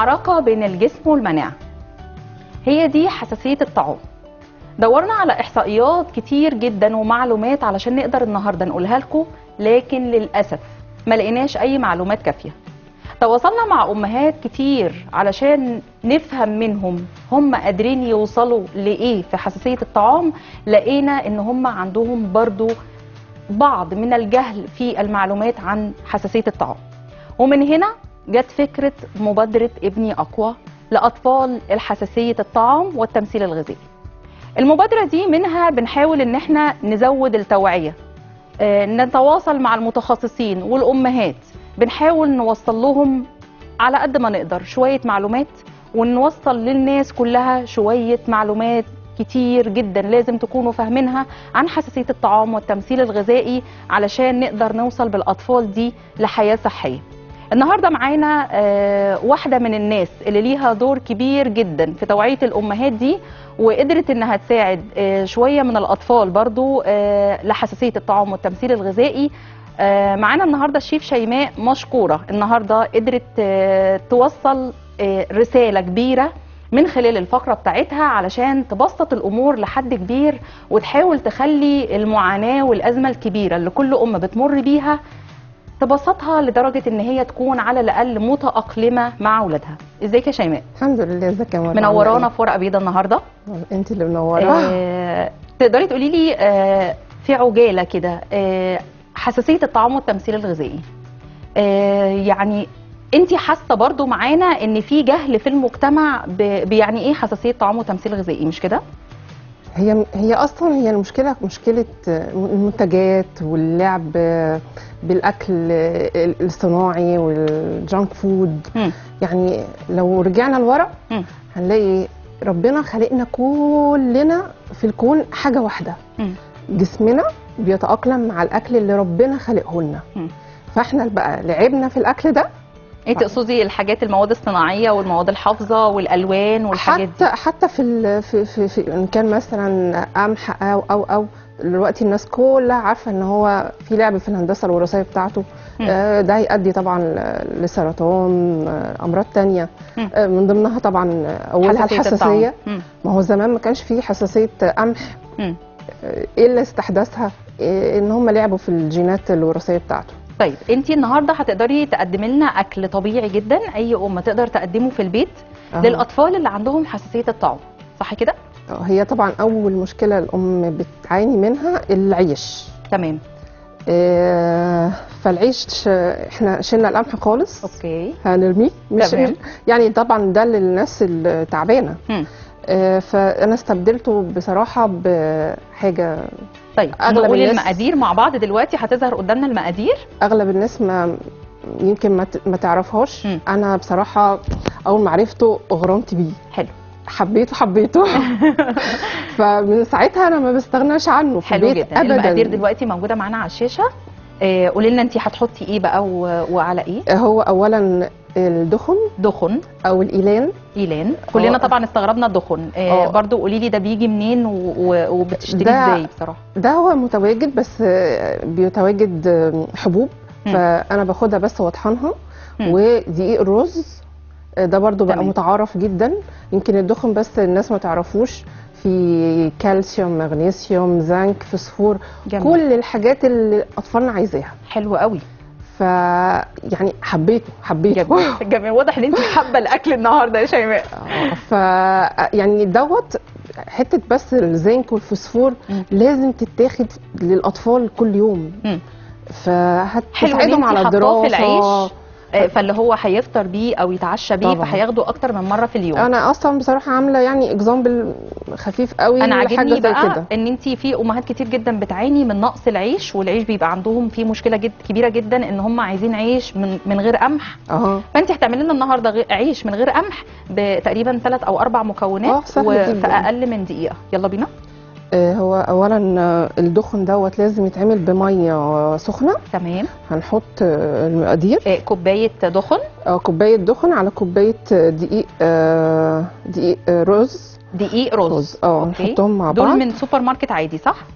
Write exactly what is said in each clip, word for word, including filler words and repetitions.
معركة بين الجسم والمناعة، هي دي حساسية الطعام. دورنا على إحصائيات كتير جدا ومعلومات علشان نقدر النهاردة نقولها لكم، لكن للأسف ما لقيناش أي معلومات كافية. تواصلنا مع أمهات كتير علشان نفهم منهم هم قادرين يوصلوا لإيه في حساسية الطعام، لقينا إن هم عندهم برضو بعض من الجهل في المعلومات عن حساسية الطعام. ومن هنا جت فكرة مبادرة ابني أقوى لأطفال الحساسية الطعام والتمثيل الغذائي. المبادرة دي منها بنحاول إن احنا نزود التوعية، آه، نتواصل مع المتخصصين والأمهات، بنحاول نوصل لهم على قد ما نقدر شوية معلومات، ونوصل للناس كلها شوية معلومات كتير جدا لازم تكونوا فاهمينها عن حساسية الطعام والتمثيل الغذائي علشان نقدر نوصل بالأطفال دي لحياة صحية. النهاردة معانا آه واحدة من الناس اللي ليها دور كبير جدا في توعية الأمهات دي، وقدرت انها تساعد آه شوية من الأطفال برضو آه لحساسية الطعام والتمثيل الغذائي. آه معانا النهاردة الشيف شيماء مشكورة، النهاردة قدرت آه توصل آه رسالة كبيرة من خلال الفقرة بتاعتها علشان تبسط الأمور لحد كبير، وتحاول تخلي المعاناة والأزمة الكبيرة اللي كل أم بتمر بيها تبسطها لدرجة ان هي تكون على الأقل متأقلمة مع أولادها. ازيك يا شيماء؟ الحمد لله. ازيك يا مرة؟ منورانا في ورقة بيضاء النهاردة. انت اللي منورة. آه تقدري تقولي لي آه في عجالة كده آه حساسية الطعام والتمثيل الغذائي، آه يعني انت حاسه برضو معانا ان في جهل في المجتمع بيعني ايه حساسيه طعام وتمثيل غذائي، مش كده؟ هي هي اصلا هي المشكله مشكله المنتجات واللعب بالاكل الصناعي والجانك فود. م. يعني لو رجعنا لورا م. هنلاقي ربنا خلقنا كلنا في الكون حاجه واحده. م. جسمنا بيتاقلم مع الاكل اللي ربنا خلقه لنا. م. فاحنا بقى لعبنا في الاكل ده. ايه تقصدي الحاجات المواد الصناعيه والمواد الحافظه والالوان والحاجات حتى دي؟ حتى في في في, في ان كان مثلا قمح او او او دلوقتي الناس كلها عارفه ان هو في لعب في الهندسه الوراثيه بتاعته. آه ده هيؤدي طبعا لسرطان، آه امراض ثانيه، آه من ضمنها طبعا اولها الحساسيه. ما هو زمان ما كانش فيه حساسيه قمح، آه ايه اللي استحدثها؟ آه ان هم لعبوا في الجينات الوراثيه بتاعته. طيب انت النهارده هتقدري تقدمي لنا اكل طبيعي جدا اي ام تقدر تقدمه في البيت أه. للاطفال اللي عندهم حساسيه الطعام، صح كده؟ هي طبعا اول مشكله الام بتعاني منها العيش. تمام. آه فالعيش احنا شلنا القمح خالص. اوكي. هنرميه. مش تمام. يعني طبعا ده للناس التعبانه. آه فانا استبدلته بصراحه بحاجه. طيب نقول المقادير مع بعض دلوقتي، هتظهر قدامنا المقادير. اغلب الناس ما يمكن ما, ما تعرفهاش. م. انا بصراحه اول ما عرفته اغرمت بيه. حلو. حبيته حبيته فمن ساعتها انا ما بستغناش عنه في حلو البيت جدا. ابدا. المقادير دلوقتي موجوده معانا على الشاشه. آه قولي لنا انت هتحطي ايه بقى وعلى ايه؟ هو اولا الدخن. دخن او الايلان. ايلان كلنا طبعا استغربنا الدخن. آه برضو قولي لي ده بيجي منين وبتشتريه ازاي؟ بصراحه ده هو متواجد، بس بيتواجد حبوب. م. فانا باخدها بس واطحنها. ودقيق الرز ده برضو بقى متعارف جدا. يمكن الدخن بس الناس ما تعرفوش، في كالسيوم، مغنيسيوم، زنك، فوسفور، كل الحاجات اللي اطفالنا عايزاها. حلو قوي. ف يعني حبيته حبيته جميل. جميل. واضح ان انت حابه الاكل النهارده يا شيماء. ف يعني دوت حته بس الزنك والفوسفور م. لازم تتاخد للاطفال كل يوم. فهتساعدهم على الدراسه. فاللي هو هيفطر بيه او يتعشى بيه فهياخده اكتر من مره في اليوم. انا اصلا بصراحه عامله يعني اكزامبل خفيف قوي. انا عاجبني بقى ان انت في امهات كتير جدا بتعاني من نقص العيش، والعيش بيبقى عندهم فيه مشكله جد كبيره جدا ان هم عايزين عيش من من غير قمح. اه فانت هتعملي لنا النهارده عيش من غير قمح بتقريبا ثلاث او اربع مكونات وفي اقل من دقيقه. يلا بينا. هو اولا الدخن دوت لازم يتعمل بميه سخنه. تمام. هنحط المقادير. إيه كوبايه دخن. اه كوبايه دخن على كوبايه دقيق آه دقيق رز. دقيق رز. اه نحطهم مع بعض. دول من سوبر ماركت عادي صح؟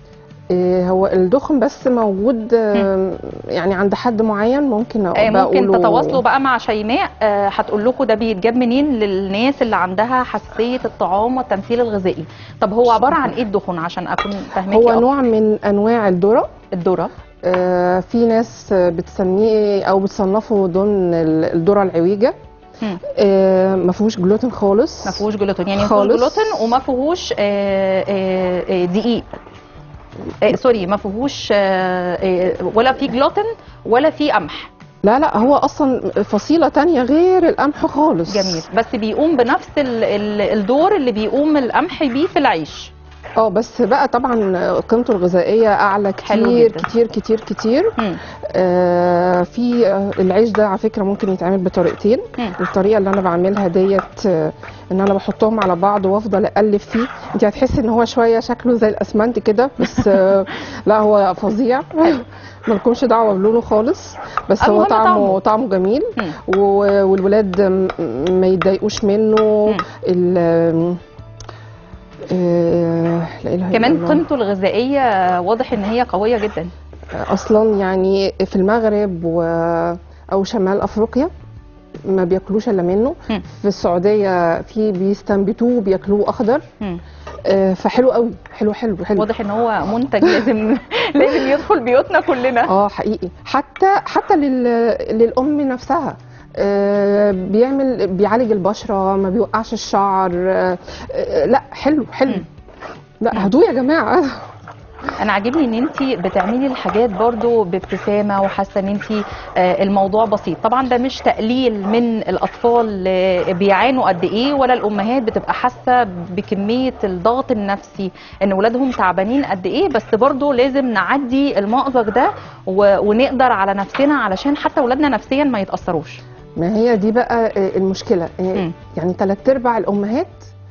إيه هو الدخن بس موجود آه، يعني عند حد معين ممكن آه، أبقى ممكن أقوله. تتواصلوا بقى مع شيماء، آه، هتقول لكم ده بيتجاب منين للناس اللي عندها حساسيه الطعام والتمثيل الغذائي. طب هو عباره عن ايه الدخن عشان اكون فاهماكي هو أكتر؟ نوع من انواع الذره. الذره. آه، في ناس بتسميه او بتصنفه ضمن الذره العويجه. مم. آه، ما فيهوش جلوتين خالص. ما فيهوش جلوتين، يعني ما خالص. فيهوش جلوتين وما فيهوش آه، آه، آه، دقيق، آه، سوري ما فيهوش آه، آه، ولا في جلوتين ولا في قمح. لا لا هو اصلا فصيله تانية غير القمح خالص. جميل، بس بيقوم بنفس ال- ال- الدور اللي بيقوم القمح بيه في العيش. اه بس بقى طبعا قيمته الغذائيه اعلى حلو كتير جدا. كتير كتير كتير. مم. آه في آه، العيش ده على فكره ممكن يتعمل بطريقتين. مم. الطريقه اللي انا بعملها ديت آه، ان انا بحطهم على بعض وافضل اقلب فيه. انت هتحسي ان هو شويه شكله زي الاسمنت كده بس آه لا هو فظيع. مالكمش دعوه بلونه خالص، بس هو المهم طعمه طعمه. طعمه جميل. مم. و- والولاد م- ما يتضايقوش منه. مم. ال آه، لا إله إلا كمان الله. قيمته الغذائيه واضح ان هي قويه جدا. اصلا يعني في المغرب و... او شمال افريقيا ما بياكلوش الا منه. مم. في السعوديه في بيستنبتوه بياكلوه اخضر. مم. آه، فحلو قوي، حلو حلو حلو. واضح ان هو منتج لازم لازم يدخل بيوتنا كلنا. اه حقيقي، حتى حتى لل... للام نفسها. آه، بيعمل بيعالج البشره، ما بيوقعش الشعر. آه، آه، لا حلو حلو. مم. لا هدوء يا جماعه. انا عاجبني ان انت بتعملي الحاجات برضو بابتسامه وحاسه ان انت الموضوع بسيط. طبعا ده مش تقليل من الاطفال آه، بيعانوا قد ايه، ولا الامهات بتبقى حاسه بكميه الضغط النفسي ان ولادهم تعبانين قد ايه، بس برضو لازم نعدي المأزق ده و- ونقدر على نفسنا علشان حتى ولادنا نفسيا ما يتاثروش. ما هي دي بقى آه، المشكله. آه، مم. يعني ثلاث ارباع الامهات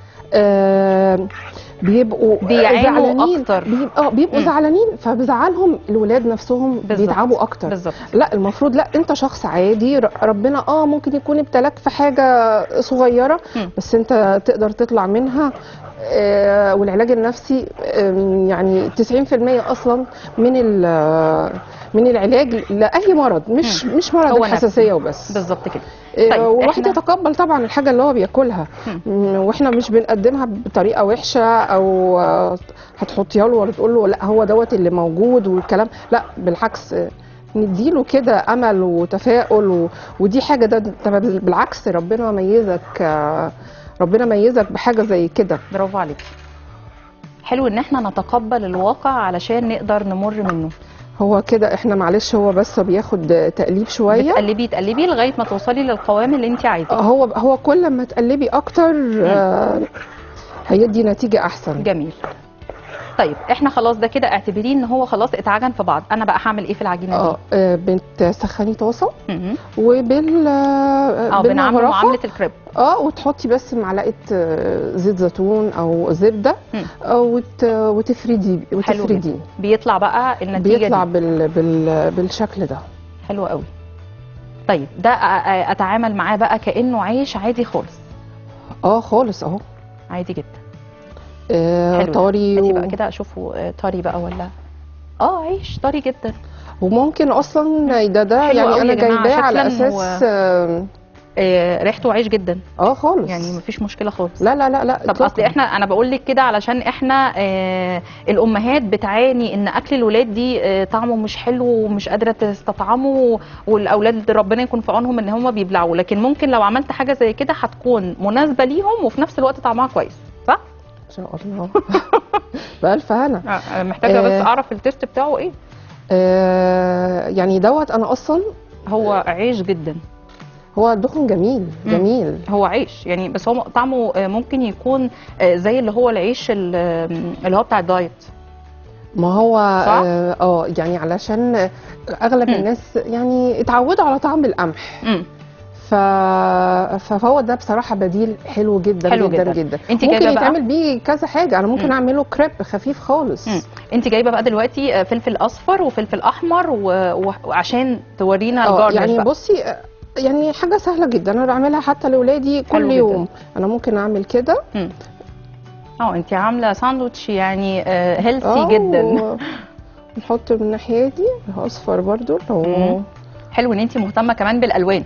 آه، بيبقوا بيعانوا زعلانين أكتر. بيبقوا, بيبقوا مم. زعلانين، فبزعلهم الولاد نفسهم بالظبط. بيتعبوا اكتر. بالظبط. لا المفروض لا، انت شخص عادي ر- ربنا اه ممكن يكون ابتلاك في حاجه صغيره مم. بس انت تقدر تطلع منها. آه، والعلاج النفسي آم، يعني تسعين في المية اصلا من ال- من العلاج لاي مرض، مش مم. مش مرض هو الحساسيه نفسي. وبس. بالظبط كده. إيه، طيب، والواحد إحنا- يتقبل طبعا الحاجه اللي هو بياكلها. مم. مم، واحنا مش بنقدمها بطريقه وحشه او آه، هتحطيها له ولا تقول له لا هو دوت اللي موجود والكلام. لا بالعكس، آه، نديله كده امل وتفاؤل و... ودي حاجه ده ده بالعكس ربنا ميزك. آه، ربنا ميزك بحاجه زي كده. برافو عليك. حلو ان احنا نتقبل الواقع علشان نقدر نمر منه. هو كده احنا معلش هو بس بياخد تقليب شويه. بتقلبي تقلبي لغايه ما توصلي للقوام اللي انت عايزاه. هو هو كل ما تقلبي اكتر آه، هيدي نتيجه احسن. جميل. طيب احنا خلاص ده كده اعتبريه ان هو خلاص اتعجن في بعض. انا بقى هعمل ايه في العجينه اه دي؟ آه، بتسخني طاسه مهم. وبال اه بنعمل بالمغرفة. معامله الكريب. اه وتحطي بس معلقه آه، زيت زيتون او زبده. مم. آه، وت... وتفردي حلو وتفرديه. جدا. بيطلع بقى النتيجه بيطلع دي. بال... بال... بالشكل ده. حلو قوي. طيب ده أ- أ- اتعامل معاه بقى كانه عيش عادي خالص. اه خالص اهو. عادي جدا. آه حلو. طري هاتي و... بقى كده اشوفه آه، طري بقى ولا اه عيش طري جدا. وممكن اصلا ده ده حلو يعني قوي انا يا جماعة، جايباه على شكلاً اساس و- اه آه، ريحته عيش جدا آه، خالص. يعني مفيش مشكله خالص. لا لا لا لا طب إطلاقاً. اصل احنا انا بقول لك كده علشان احنا آه الامهات بتعاني ان اكل الولاد دي آه طعمه مش حلو ومش قادره تستطعمه، والاولاد ربنا يكون في عونهم ان هم بيبلعوا، لكن ممكن لو عملت حاجه زي كده هتكون مناسبه ليهم وفي نفس الوقت طعمها كويس، صح؟ ان شاء الله. بألف هنا. آه، انا محتاجه بس آه. اعرف التيست بتاعه ايه. آه يعني دوت انا اصلا هو عيش جدا. هو دخن جميل جميل. هو عيش يعني، بس هو طعمه آه، ممكن يكون آه، زي اللي هو العيش ال- اللي هو بتاع الدايت. ما هو صح؟ اه آه، يعني علشان اغلب مم. الناس يعني اتعودوا على طعم القمح. امم ف... فهو ده بصراحه بديل حلو جدا حلو جدا جدا. جدا. انت ممكن جايبة بقى- يتعمل بيه كذا حاجه. انا ممكن مم. اعمله كريب خفيف خالص. مم. انت جايبه بقى دلوقتي آه، فلفل اصفر وفلفل احمر و- و- وعشان تورينا اه الجارنش يعني بقى. بصي آه، يعني حاجه سهله جدا انا بعملها حتى لاولادي حلو كل جدا. يوم. انا ممكن اعمل كده مم. اه انت عامله ساندوتش يعني هيلثي جدا. نحط من الناحيه دي اصفر برضو لو حلو ان انت مهتمه كمان بالالوان.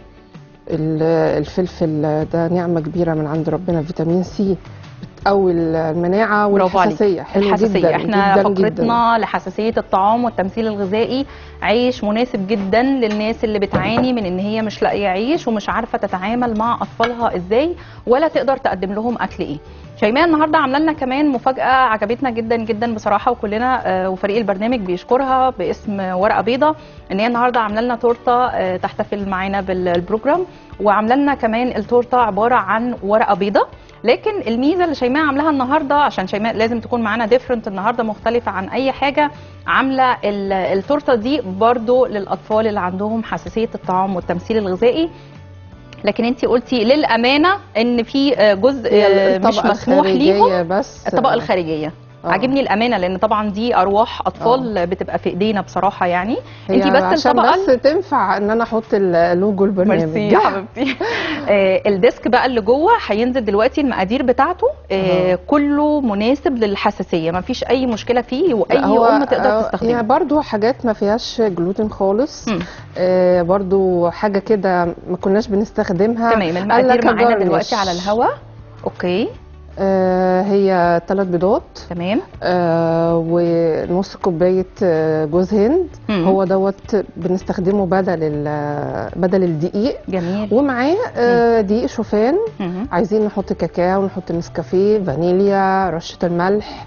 الفلفل ده نعمه كبيره من عند ربنا، فيتامين سي بتقوي المناعه والحساسيه. حلو الحساسيه جدا احنا جدا فقرتنا جدا. لحساسيه الطعام والتمثيل الغذائي. عيش مناسب جدا للناس اللي بتعاني من ان هي مش لاقيه عيش ومش عارفه تتعامل مع اطفالها ازاي ولا تقدر تقدم لهم اكل ايه. شيماء النهارده عامله لنا كمان مفاجاه عجبتنا جدا جدا بصراحه، وكلنا وفريق البرنامج بيشكرها باسم ورقه بيضه، ان هي النهارده عامله لنا تورته تحتفل معانا بالبروجرام، وعامله لنا كمان التورته عباره عن ورقه بيضه. لكن الميزه اللي شيماء عاملاها النهارده، عشان شيماء لازم تكون معانا ديفرنت النهارده مختلفه عن اي حاجه، عامله التورته دي برضو للاطفال اللي عندهم حساسيه الطعام والتمثيل الغذائي. لكن انت قلتي للامانه ان في جزء مش مسموح ليهم، بس الطبقه الخارجيه. أوه. عاجبني الامانه لان طبعا دي ارواح اطفال أوه. بتبقى في ايدينا بصراحه يعني. انت بس عشان الطبقه بس تنفع ان انا احط اللوجو البرنامج. ميرسي يا حبيبتي. آه الديسك بقى اللي جوه هينزل دلوقتي المقادير بتاعته، آه كله مناسب للحساسيه، ما فيش اي مشكله فيه واي ام تقدر تستخدمه. هي برده حاجات ما فيهاش جلوتين خالص. آه برده حاجه كده ما كناش بنستخدمها. تمام. المقادير معانا دلوقتي على الهواء. اوكي. آه هي ثلاث بيضات. تمام. آه ونص كوبايه جوز هند. مم. هو دوت بنستخدمه بدل بدل الدقيق. جميل. ومعاه آه دقيق شوفان. مم. عايزين نحط كاكاو، نحط نسكافيه، فانيليا، رشه الملح.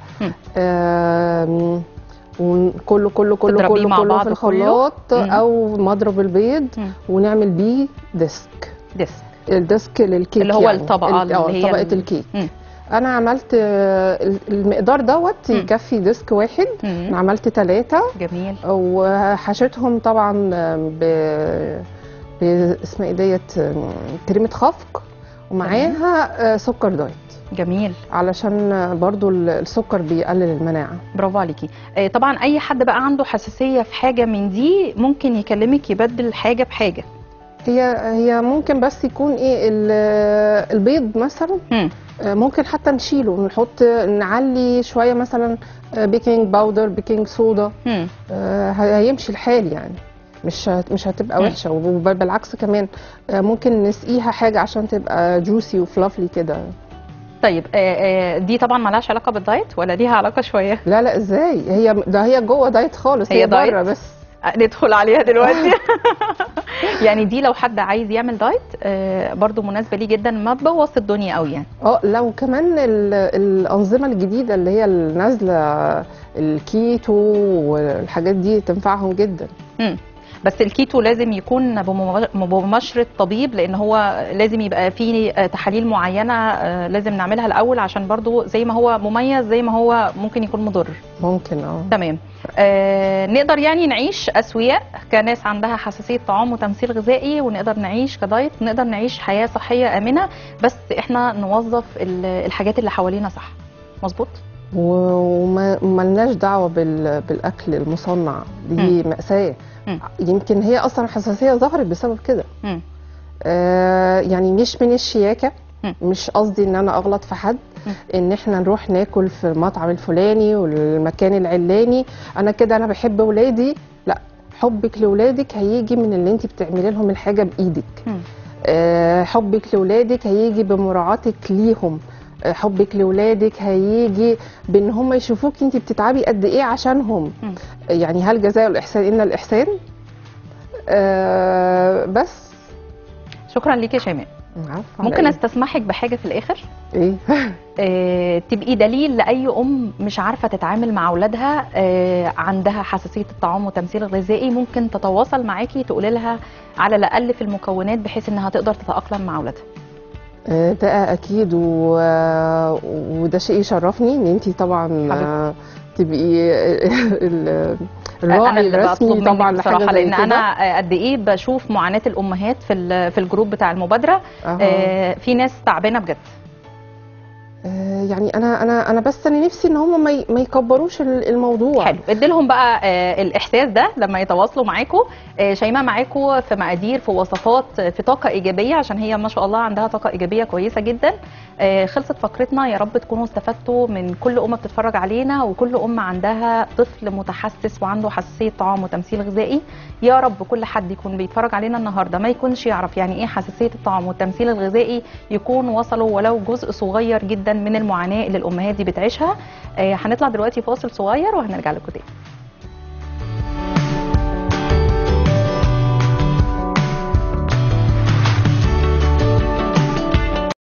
آه وكله كله كله كله مع كله بعض في الخلاط او مضرب البيض. مم. ونعمل بيه ديسك. ديسك الديسك للكيك اللي هو يعني الطبقه اللي هي طبقه الكيك. مم. انا عملت المقدار دوت يكفي ديسك واحد. مم. انا عملت ثلاثه. جميل. وحشيتهم طبعا ب ب اسمها ايه ديت كريمه خفق، ومعاها سكر دايت. جميل. علشان برضو السكر بيقلل المناعه. برافو عليكي. طبعا اي حد بقى عنده حساسيه في حاجه من دي ممكن يكلمك يبدل حاجه بحاجه. هي هي ممكن بس يكون ايه البيض مثلا. م. ممكن حتى نشيله، نحط نعلي شويه مثلا بيكنج باودر، بيكنج صودا. آه هيمشي الحال يعني، مش مش هتبقى م. وحشه. وبالعكس كمان ممكن نسقيها حاجه عشان تبقى جوسي وفلافلي كده. طيب آه دي طبعا مالهاش علاقه بالدايت ولا ليها علاقه شويه؟ لا لا ازاي، هي ده هي جوه دايت خالص، هي, هي بره بس. ندخل عليها دلوقتي. يعني دي لو حد عايز يعمل دايت آه برضو مناسبه ليه جدا، ما تبوظ الدنيا قوي يعني. اه لو كمان الانظمه الجديده اللي هي النازله الكيتو والحاجات دي تنفعهم جدا. امم بس الكيتو لازم يكون بمباشره طبيب، لان هو لازم يبقى فيه تحاليل معينه لازم نعملها الاول، عشان برضو زي ما هو مميز زي ما هو ممكن يكون مضر. ممكن اه تمام. آه نقدر يعني نعيش اسوياء كناس عندها حساسيه طعام وتمثيل غذائي، ونقدر نعيش كدايت، نقدر نعيش حياه صحيه امنه، بس احنا نوظف الحاجات اللي حوالينا صح. مظبوط. ومالناش دعوه بالاكل المصنع، دي مأساة. م. يمكن هي اصلا الحساسيه ظهرت بسبب كده. آه يعني مش من الشياكه، م. مش قصدي ان انا اغلط في حد، م. ان احنا نروح ناكل في المطعم الفلاني والمكان العلاني. انا كده انا بحب ولادي، لا، حبك لولادك هيجي من اللي انت بتعملي لهم الحاجه بايدك. آه حبك لولادك هيجي بمراعاتك ليهم. حبك لولادك هيجي بان هم يشوفوك انت بتتعبي قد ايه عشانهم. م. يعني هل جزاء الاحسان الا الاحسان. آه بس شكرا ليكي يا شيماء. ممكن استسمحك بحاجه في الاخر؟ ايه؟ آه تبقي دليل لاي ام مش عارفه تتعامل مع اولادها، آه عندها حساسيه الطعام وتمثيل غذائي، ممكن تتواصل معاكي تقولي لها على الاقل في المكونات بحيث انها تقدر تتاقلم مع اولادها. ده اكيد، و... وده شيء يشرفني ان انت طبعا حبيب. تبقي الراعي الرسمي طبعا بصراحه، لان انا قد ايه بشوف معاناه الامهات في في الجروب بتاع المبادره. آه في ناس تعبانه بجد. آه يعني انا انا انا بس انا نفسي ان هم ما ما يكبروش الموضوع. حلو، ادي لهم بقى آه الاحساس ده لما يتواصلوا معاكم. آه شيماء معاكم في مقادير، في وصفات، في طاقه ايجابيه، عشان هي ما شاء الله عندها طاقه ايجابيه كويسه جدا. آه خلصت فقرتنا، يا رب تكونوا استفدتوا من كل ام بتتفرج علينا، وكل ام عندها طفل متحسس وعنده حساسيه طعام وتمثيل غذائي. يا رب كل حد يكون بيتفرج علينا النهارده ما يكونش يعرف يعني ايه حساسيه الطعام والتمثيل الغذائي، يكون وصلوا ولو جزء صغير جدا من المعاناه اللي الامهات دي بتعيشها. آه هنطلع دلوقتي فاصل صغير وهنرجع لكم تاني.